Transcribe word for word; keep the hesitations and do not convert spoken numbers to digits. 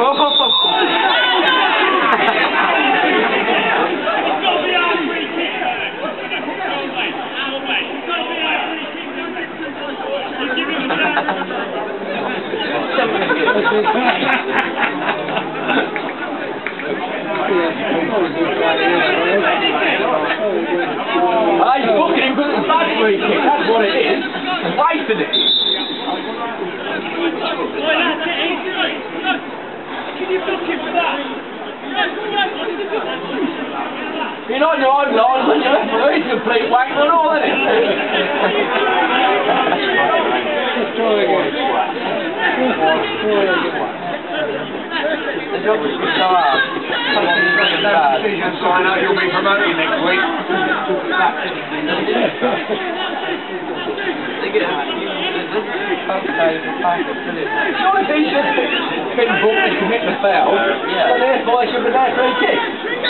Ah, he's booking him for the bad free kick, that's what it is. Wasted it. Can you book him for that? You're not your own line, but you're a complete wank and all, isn't it? The job is so hard. Decision, so I know you'll be promoted next week. Surely he should have been booked to commit the foul, so therefore he should be there for a kick.